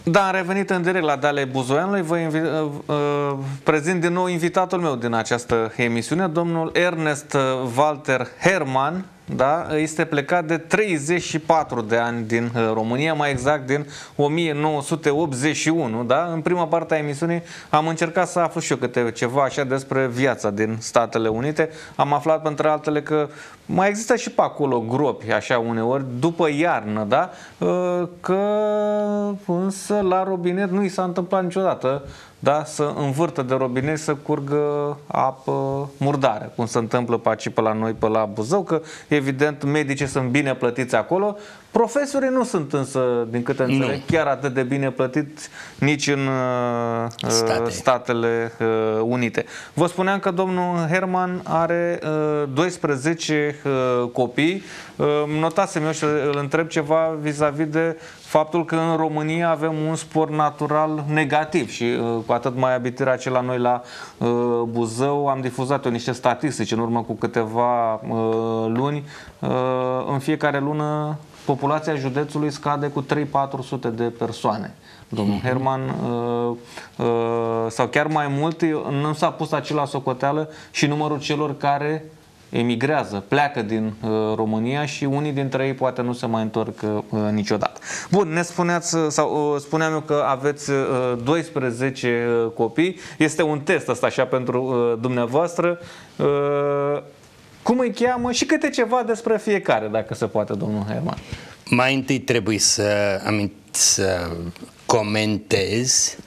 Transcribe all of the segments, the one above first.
Da, am revenit în direct la Dale Buzoianului. Vă prezint din nou invitatul meu din această emisiune, domnul Ernest Walter Herman. Da, este plecat de 34 de ani din România, mai exact din 1981. Da? În prima parte a emisiunii am încercat să aflu și eu câte ceva așa despre viața din Statele Unite. Am aflat, între altele, că mai există și pe acolo gropi, așa uneori, după iarnă, da? Că însă la robinet nu i s-a întâmplat niciodată, da, să învârtă de robinet să curgă apă murdară, cum se întâmplă pe aici, pe la noi, pe la Buzău, că evident medicii sunt bine plătiți acolo. Profesorii nu sunt însă, din câte înțeleg, chiar atât de bine plătiți nici în Statele Unite. Vă spuneam că domnul Herman are 12 copii. Notasem eu și îl întreb ceva vis-a-vis de faptul că în România avem un spor natural negativ și cu atât mai abitirea la noi la Buzău am difuzat eu niște statistici în urmă cu câteva luni. În fiecare lună populația județului scade cu 3-400 de persoane. Domnul Herman, sau chiar mai mult, nu s-a pus acela socoteală și numărul celor care emigrează, pleacă din România și unii dintre ei poate nu se mai întorc niciodată. Bun, ne spuneați, sau spuneam eu că aveți 12 copii. Este un test ăsta așa pentru dumneavoastră. Cum îi cheamă și câte ceva despre fiecare, dacă se poate, domnul Herman? Mai întâi trebuie să comentez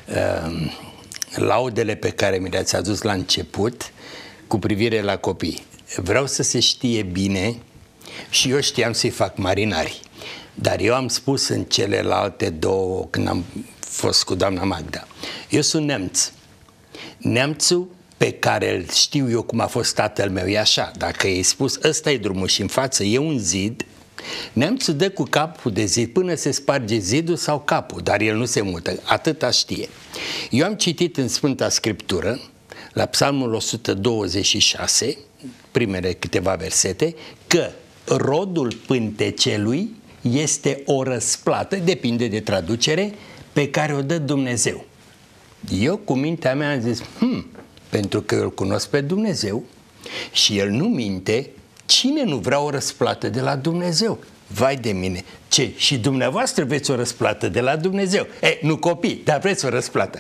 laudele pe care mi le-ați adus la început cu privire la copii. Vreau să se știe bine și eu știam să-i fac marinari, dar eu am spus în celelalte două, când am fost cu doamna Magda, eu sunt neamț. Neamțul pe care îl știu eu cum a fost tatăl meu e așa: dacă i-ai spus ăsta e drumul și în față e un zid, neamțul dă cu capul de zid până se sparge zidul sau capul, dar el nu se mută, atâta știe. Eu am citit în Sfânta Scriptură, la Psalmul 126, primele câteva versete, că rodul pântecelui este o răsplată, depinde de traducere, pe care o dă Dumnezeu. Eu cu mintea mea am zis, pentru că eu îl cunosc pe Dumnezeu și el nu minte, cine nu vrea o răsplată de la Dumnezeu? Vai de mine! Ce? Și dumneavoastră vreți o răsplată de la Dumnezeu? Nu copii, dar vreți o răsplată.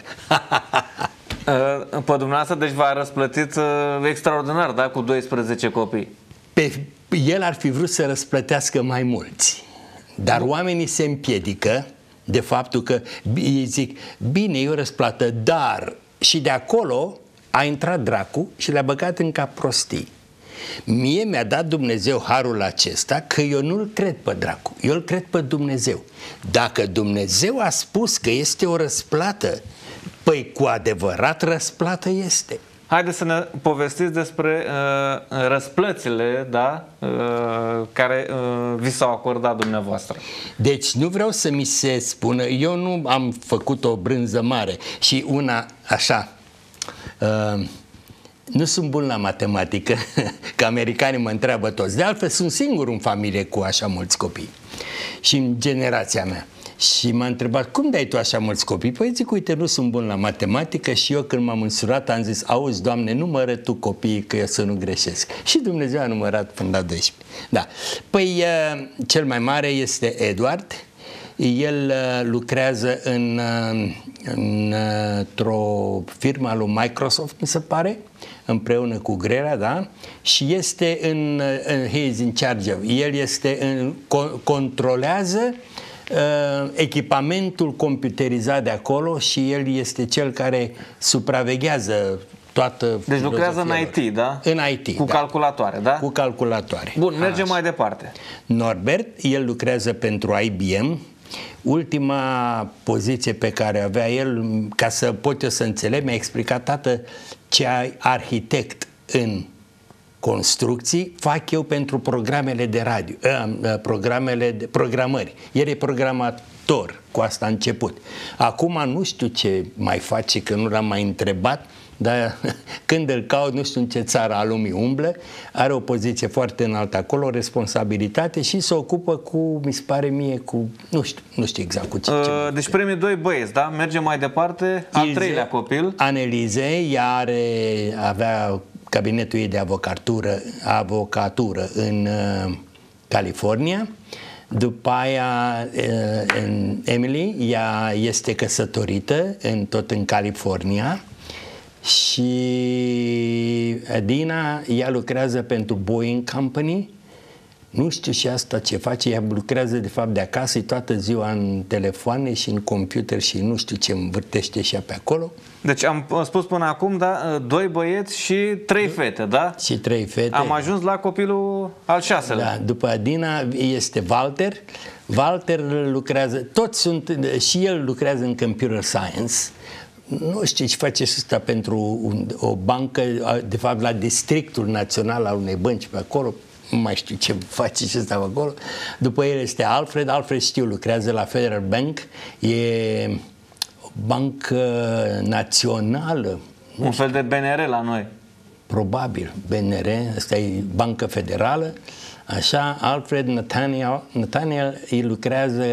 Pe dumneavoastră, deci v-a răsplătit extraordinar, da? Cu 12 copii. El ar fi vrut să răsplătească mai mulți, dar oamenii se împiedică de faptul că ei zic, bine, e o răsplată, dar și de acolo a intrat dracu și le-a băgat în cap prostii. Mie mi-a dat Dumnezeu harul acesta că eu nu-l cred pe dracu, eu îl cred pe Dumnezeu. Dacă Dumnezeu a spus că este o răsplată, păi cu adevărat răsplată este. Haideți să ne povestiți despre răsplățile, da, care vi s-au acordat dumneavoastră. Deci nu vreau să mi se spună, eu nu am făcut o brânză mare și una așa, nu sunt bun la matematică, că americanii mă întreabă toți. De altfel sunt singur în familie cu așa mulți copii și în generația mea. Și m-a întrebat, cum dai tu așa mulți copii? Păi zic, uite, nu sunt bun la matematică și eu când m-am însurat am zis, auzi, Doamne, numără tu copiii că eu să nu greșesc. Și Dumnezeu a numărat până la 12. Da. Păi cel mai mare este Edward. El lucrează într-o firmă a lui Microsoft, mi se pare, împreună cu Grera, da? Și este he is in charge of. El controlează echipamentul computerizat de acolo și el este cel care supraveghează toată. Deci lucrează în IT, da? În IT, cu calculatoare, da? Cu calculatoare. Bun, mergem mai departe. Norbert, el lucrează pentru IBM. Ultima poziție pe care avea el, ca să pot eu să înțeleg, mi-a explicat, tată, ce arhitect în construcții fac eu pentru programele de radio, programări. El e programator, cu asta a început. Acum nu știu ce mai face, că nu l-am mai întrebat, dar când îl caut, nu știu în ce țară a lumii umblă, are o poziție foarte înaltă acolo, o responsabilitate și se ocupă cu, mi se pare mie, cu, nu știu exact cu ce. Deci primii 2 băieți, da? Mergem mai departe. Al 3-lea copil. Anelize, ea avea cabinetul ei de avocatură în California. După aia Emily, ea este căsătorită tot în California. Și Dina, ea lucrează pentru Boeing Company. Nu știu și asta ce face, ea lucrează de fapt de acasă, toată ziua în telefoane și în computer și nu știu ce învârtește și ea pe acolo. Deci am spus până acum, da, 2 băieți și 3 fete, da? Și 3 fete. Am ajuns la copilul al 6-lea. Da, după Adina este Walter. Walter lucrează, toți sunt, și el lucrează în computer science. Nu știu ce face ăsta pentru o bancă, de fapt la districtul național al unei bănci pe acolo. Nu mai știu ce face și ăsta acolo. După el este Alfred. Alfred știu, lucrează la Federal Bank. E o bancă națională. Un fel de BNR la noi. Probabil, BNR, asta e bancă federală. Așa, Alfred Nathaniel îi lucrează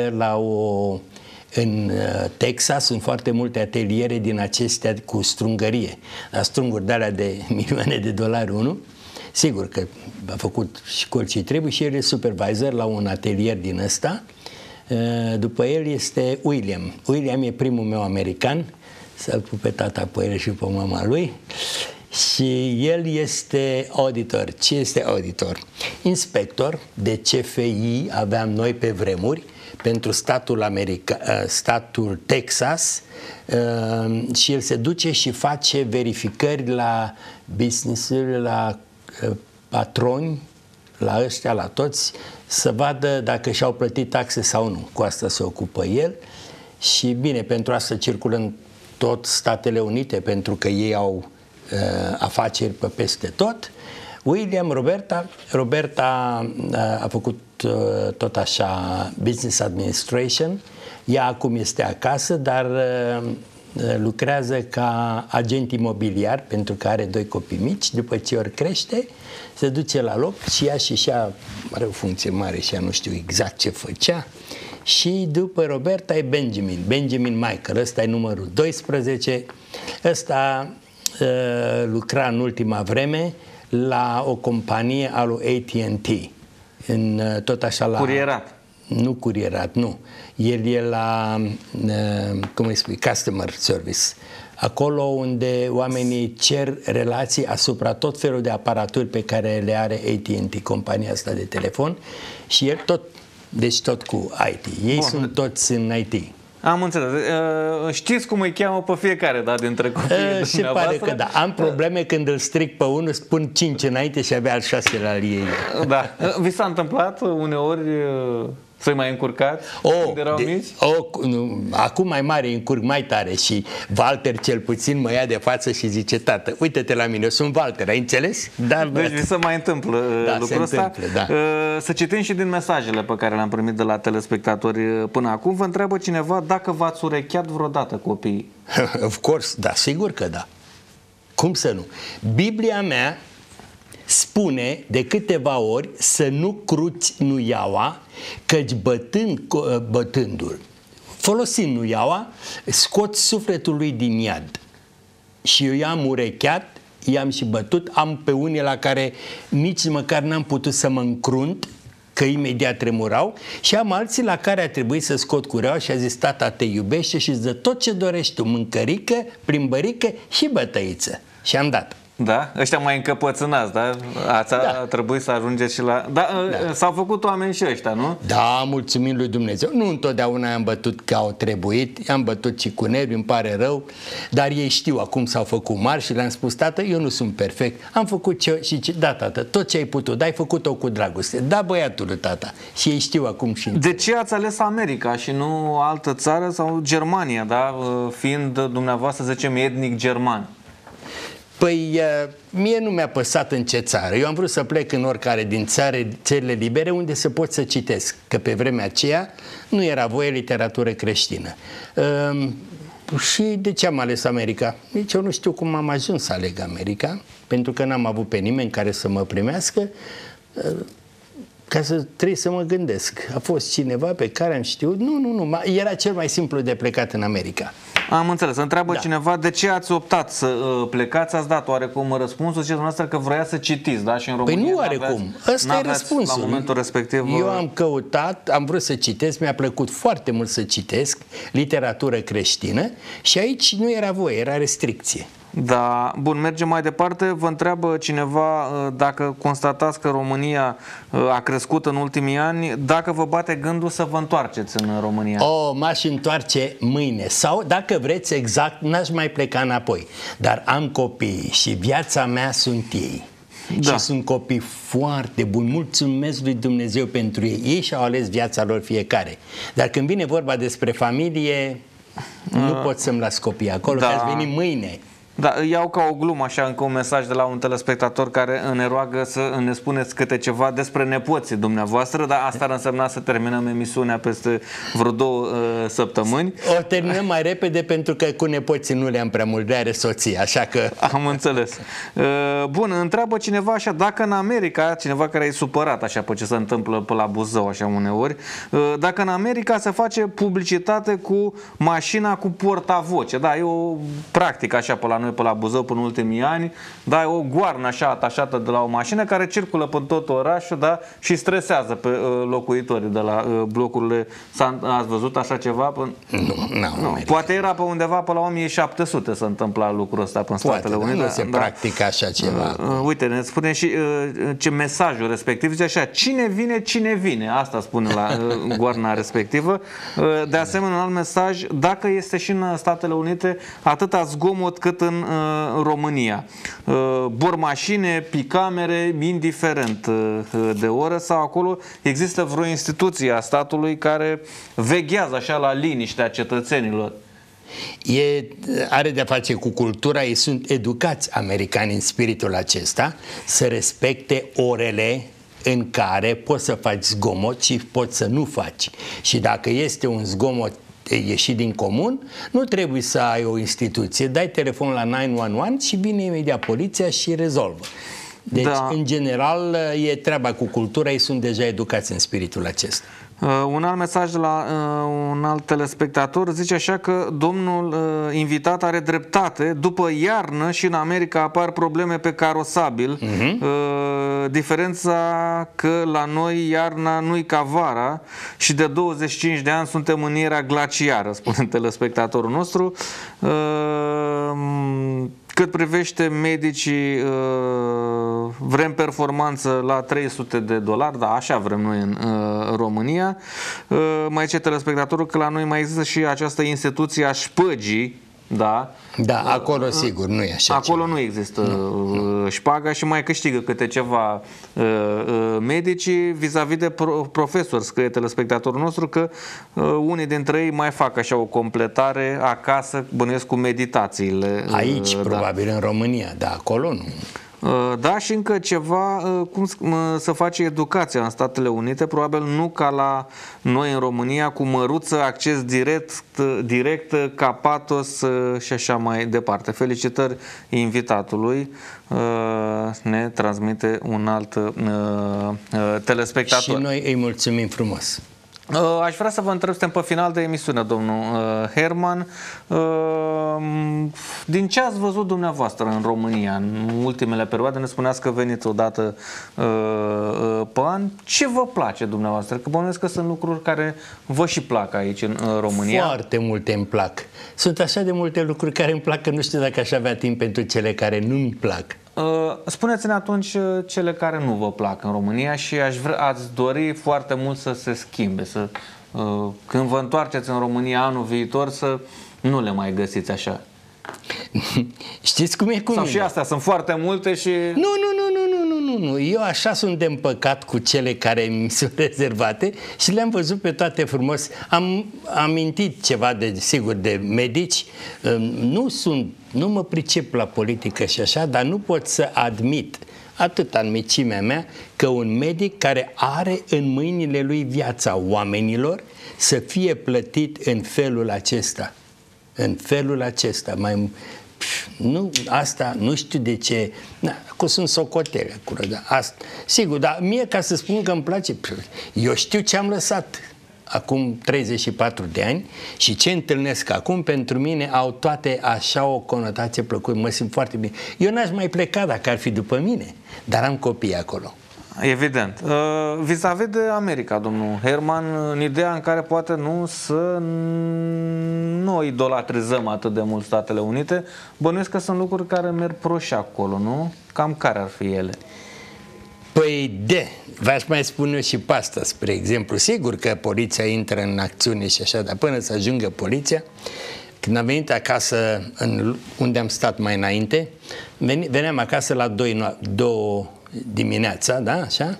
în Texas, sunt foarte multe ateliere din acestea cu strungărie. La strunguri de alea de milioane de dolari unul. Sigur că a făcut școli ce trebuie și el e supervisor la un atelier din ăsta. După el este William. William e primul meu american, să-l pup pe tata pe el și pe mama lui. Și el este auditor. Ce este auditor? Inspector de CFI aveam noi pe vremuri pentru statul Texas, și el se duce și face verificări la business-uri, la patroni, la ăștia, la toți, să vadă dacă și-au plătit taxe sau nu. Cu asta se ocupă el și bine, pentru asta circulă în tot Statele Unite, pentru că ei au afaceri pe peste tot. William, Roberta a făcut tot așa business administration. Ea acum este acasă, dar lucrează ca agent imobiliar pentru că are 2 copii mici. După ce ori crește, se duce la loc și ea are o funcție mare și ea nu știu exact ce făcea. Și după Roberta e Benjamin Michael, ăsta e numărul 12. Ăsta lucra în ultima vreme la o companie a lui AT&T, tot așa la... Curierat. Nu curierat, nu. El e la, cum îi spui, customer service. Acolo unde oamenii cer relații asupra tot felul de aparaturi pe care le are AT&T, compania asta de telefon, și el tot cu IT. Ei sunt toți în IT. Am înțeles. Știți cum îi cheamă pe fiecare, da, dintre copiii dumneavoastră? Se pare că da. Am probleme când îl stric pe unul, spun 5 înainte și abia al 6-lea al ei. Da. Vi s-a întâmplat uneori să-i mai încurcați când erau mici? Acum mai mare încurc mai tare și Walter cel puțin mă ia de față și zice: tată, uite-te la mine, eu sunt Walter, ai înțeles? Da, deci vi se mai întâmplă lucrul ăsta. Da. Să citim și din mesajele pe care le-am primit de la telespectatori până acum. Vă întreabă cineva dacă v-ați urecheat vreodată copiii. Of course, da, sigur că da. Cum să nu? Biblia mea spune de câteva ori să nu cruți nuiaua, căci bătându-l, folosind nuiaua, scoți sufletul lui din iad. Și eu i-am urecheat, i-am și bătut, am pe unii la care nici măcar n-am putut să mă încrunt, că imediat tremurau, și am alții la care a trebuit să scot cureaua și a zis: tata te iubește și îți dă tot ce dorești tu, mâncărică, plimbărică și bătăiță. Și am dat. Da? Ăștia mai încăpățânați, da? A trebuit să ajungeți și la... Da, s-au făcut oameni și ăștia, nu? Da, mulțumim lui Dumnezeu. Nu întotdeauna i-am bătut ca au trebuit, i-am bătut și cu nervi, îmi pare rău, dar ei știu, acum s-au făcut mari și le-am spus: tată, eu nu sunt perfect, am făcut da, tată, tot ce ai putut, dar ai făcut-o cu dragoste. Da, băiatul, tata. Și ei știu acum și... De ce ați ales America și nu altă țară sau Germania, da? Fiind dumneavoastră, să zicem, etnic german. Păi, mie nu mi-a păsat în ce țară. Eu am vrut să plec în oricare din țările libere unde să pot să citesc, că pe vremea aceea nu era voie literatură creștină. Și de ce am ales America? Nici eu nu știu cum am ajuns să aleg America, pentru că n-am avut pe nimeni care să mă primească, ca să trebuie să mă gândesc. A fost cineva pe care am știut? Nu, era cel mai simplu de plecat în America. Am înțeles. Întreabă cineva de ce ați optat să plecați, ați dat oarecum răspunsul, ziceți dumneavoastră că vroia să citiți, da? Și în România Păi nu oarecum, ăsta e răspunsul. La momentul respectiv... Eu am căutat, am vrut să citesc, mi-a plăcut foarte mult să citesc literatură creștină și aici nu era voie, era restricție. Da, bun, mergem mai departe. Vă întreabă cineva dacă constatați că România a crescut în ultimii ani, dacă vă bate gândul să vă întoarceți în România. M-aș întoarce mâine sau, dacă vreți, exact, n-aș mai pleca înapoi. Dar am copii și viața mea sunt ei. Da. Și sunt copii foarte buni. Mulțumesc lui Dumnezeu pentru ei. Ei și-au ales viața lor fiecare. Dar când vine vorba despre familie, nu pot să-mi las copiii acolo, că ați veni mâine. Da, iau ca o glumă așa încă un mesaj de la un telespectator care ne roagă să ne spuneți câte ceva despre nepoții dumneavoastră, dar asta ar însemna să terminăm emisiunea peste vreo 2 săptămâni. O terminăm mai repede pentru că cu nepoții nu le-am prea mult, le-are soția, așa că... Am înțeles. Bun, întreabă cineva așa, dacă în America, cineva care e supărat așa pe ce se întâmplă pe la Buzău așa uneori, dacă în America se face publicitate cu mașina cu portavoce, da, e o practică așa pe la noi pe la Buzău până în ultimii ani, da, e o goarnă așa atașată de la o mașină care circulă pe tot orașul, da, și stresează pe locuitorii de la blocurile. Ați văzut așa ceva? Nu. Poate era pe undeva pe la 1700 să întâmpla lucrul ăsta în Statele Unite. Nu se practică așa ceva. Uite, ne spune și ce mesajul respectiv zice așa: cine vine, asta spune la goarna respectivă. De asemenea, un alt mesaj: dacă este și în Statele Unite atâta zgomot cât în România, bormașine, picamere, indiferent de oră, sau acolo există vreo instituție a statului care veghează așa la liniștea cetățenilor? Are de-a face cu cultura, ei sunt educați americani în spiritul acesta să respecte orele în care poți să faci zgomot și poți să nu faci. Și dacă este un zgomot ieșit din comun, nu trebuie să ai o instituție, dai telefonul la 911 și vine imediat poliția și rezolvă. Deci, în general, e treaba cu cultura, ei sunt deja educați în spiritul acesta. Un alt mesaj de la un alt telespectator zice așa că domnul invitat are dreptate. După iarnă și în America apar probleme pe carosabil. Diferența că la noi iarna nu-i ca vara și de 25 de ani suntem în era glaciară, spune telespectatorul nostru. Cât privește medicii, vrem performanță la $300, da, așa vrem noi în România. Mai zice telespectatorul că la noi mai există și această instituție a șpăgii. Da. Da, acolo sigur nu e așa. Acolo nu există șpaga și mai câștigă câte ceva medicii vis-a-vis de profesori, scrie telespectatorul nostru, că unii dintre ei mai fac așa o completare acasă, bănuiesc cu meditațiile. Aici, probabil, în România, dar acolo nu. Da, și încă ceva, cum să face educația în Statele Unite, probabil nu ca la noi în România, cu măruță, acces direct, capatos și așa mai departe. Felicitări invitatului, ne transmite un alt telespectator. Și noi îi mulțumim frumos. Aș vrea să vă întreb, suntem pe final de emisiune, domnul Herman, din ce ați văzut dumneavoastră în România în ultimele perioade? Ne spuneați că veniți odată pe an. Ce vă place dumneavoastră? Că bănuiesc că sunt lucruri care vă și plac aici în România. Foarte multe îmi plac. Sunt așa de multe lucruri care îmi plac că nu știu dacă aș avea timp pentru cele care nu-mi plac. Spuneți-ne atunci cele care nu vă plac în România și ați dori foarte mult să se schimbe, când vă întoarceți în România anul viitor să nu le mai găsiți așa. Știți cum e cu Sau mine? și astea sunt foarte multe și... Nu. Eu așa sunt de împăcat cu cele care mi sunt rezervate și le-am văzut pe toate frumos. Am amintit ceva, sigur, de medici. Nu mă pricep la politică și așa, dar nu pot să admit, atât în micimea mea, că un medic care are în mâinile lui viața oamenilor să fie plătit în felul acesta. în felul acesta. Nu, asta nu știu de ce. Că sunt socotele acolo, da, asta. Sigur, dar mie, ca să spun că îmi place, eu știu ce am lăsat acum 34 de ani și ce întâlnesc acum, pentru mine au toate așa o conotație plăcută, mă simt foarte bine. Eu n-aș mai pleca dacă ar fi după mine, dar am copii acolo. Evident. Vis-a-vis de America, domnul Herman, în ideea în care poate nu idolatrizăm atât de mult Statele Unite, bănuiesc că sunt lucruri care merg proști acolo, nu? Cam care ar fi ele? Păi v-aș mai spune și pe asta, spre exemplu. Sigur că poliția intră în acțiune și așa, dar până să ajungă poliția, când am venit acasă, unde am stat mai înainte, veneam acasă la 2 dimineața, da, așa?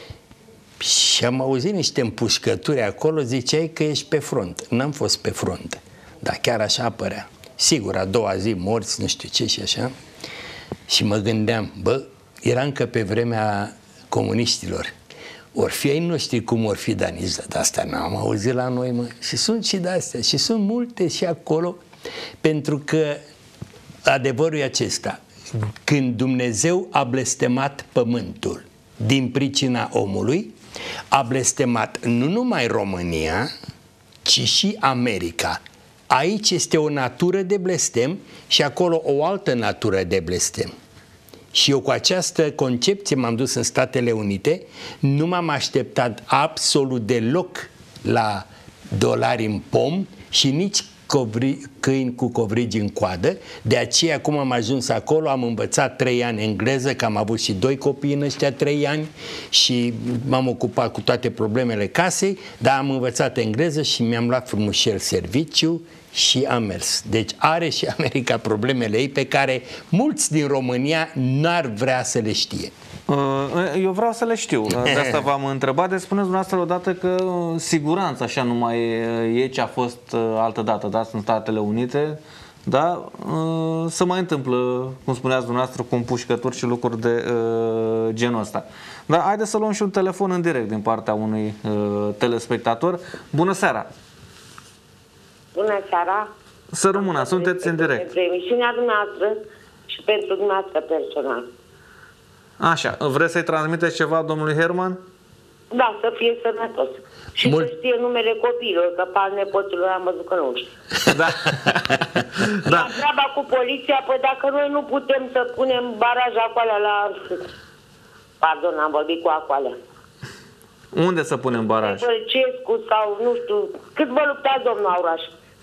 Și am auzit niște împușcături acolo, ziceai că ești pe front. N-am fost pe front, dar chiar așa apărea. Sigur, a doua zi morți, nu știu ce și așa. Și mă gândeam, era încă pe vremea comuniștilor. Or fi ai noștri cum or fi daniză, dar asta n-am auzit la noi, mă. Și sunt și de-astea, și sunt multe și acolo, pentru că adevărul e acesta. Când Dumnezeu a blestemat pământul din pricina omului, a blestemat nu numai România, ci și America. Aici este o natură de blestem și acolo o altă natură de blestem. Și eu cu această concepție m-am dus în Statele Unite, nu m-am așteptat absolut deloc la dolari în pom și nici câini cu covrigi în coadă. De aceea, cum am ajuns acolo, am învățat 3 ani engleză, că am avut și 2 copii în ăștia 3 ani și m-am ocupat cu toate problemele casei, dar am învățat engleză și mi-am luat frumușel serviciu și am mers. Deci are și America problemele ei pe care mulți din România n-ar vrea să le știe. Eu vreau să le știu. De asta v-am întrebat. Deci spuneți dumneavoastră odată că siguranța așa nu mai e ce a fost altădată, da? În Statele Unite, da? Se mai întâmplă, cum spuneați dumneavoastră, cu împușcături și lucruri de genul ăsta. Dar haideți să luăm și un telefon în direct din partea unui telespectator. Bună seara! Bună seara! Să rămână, sunteți în direct. Pentru emisiunea dumneavoastră și pentru dumneavoastră personal. Așa, vreți să-i transmiteți ceva domnului Herman? Da, să fie sănătos. Și să știe numele copiilor, că pe al nepoților am văzut că nu știu. Da. Da. Dar treaba cu poliția, păi dacă noi nu putem să punem baraj acolo la... Pardon, am vorbit cu acolo. Unde să punem baraj? Cescu sau nu știu... Cât vă luptați, domnul Auraș?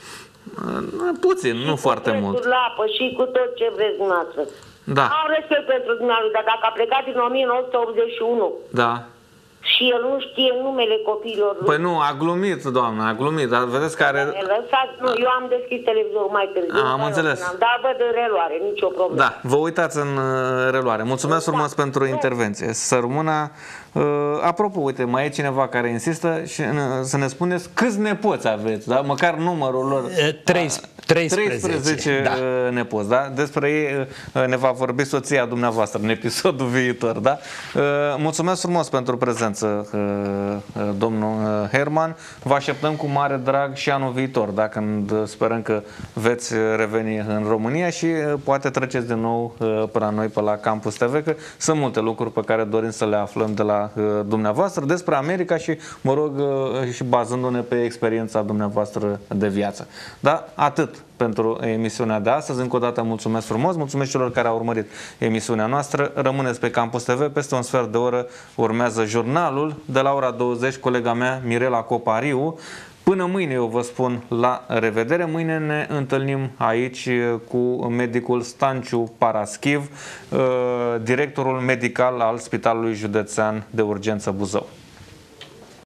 Puțin, nu foarte mult. La apă și cu tot ce vreți dumneavoastră. Da. Am respect pentru dumneavoastră, dar dacă a plecat din 1981 da. și el nu știe numele copiilor... Păi nu, a glumit, doamna, a glumit, dar vedeți că are... Lăsați, nu, eu am deschis televizorul mai târziu. Am înțeles. Dar văd în reluare, nicio problemă. Da, vă uitați în reluare. Mulțumesc frumos pentru intervenție. Să rămână... Apropo, uite, mai e cineva care insistă și să ne spuneți câți nepoți aveți, da? Măcar numărul lor. 13 da. Nepoți, da? Despre ei ne va vorbi soția dumneavoastră în episodul viitor, da? Mulțumesc frumos pentru prezență, domnul Herman. Vă așteptăm cu mare drag și anul viitor, da? Când sperăm că veți reveni în România și poate treceți din nou până noi, pe la Campus TV, că sunt multe lucruri pe care dorim să le aflăm de la dumneavoastră despre America și, mă rog, și bazându-ne pe experiența dumneavoastră de viață. Da? Atât pentru emisiunea de astăzi. Încă o dată mulțumesc frumos, mulțumesc celor care au urmărit emisiunea noastră. Rămâneți pe Campus TV, peste un sfert de oră urmează jurnalul de la ora 20, colega mea Mirela Copariu. Până mâine eu vă spun la revedere. Mâine ne întâlnim aici cu medicul Stanciu Paraschiv, directorul medical al Spitalului Județean de Urgență Buzău.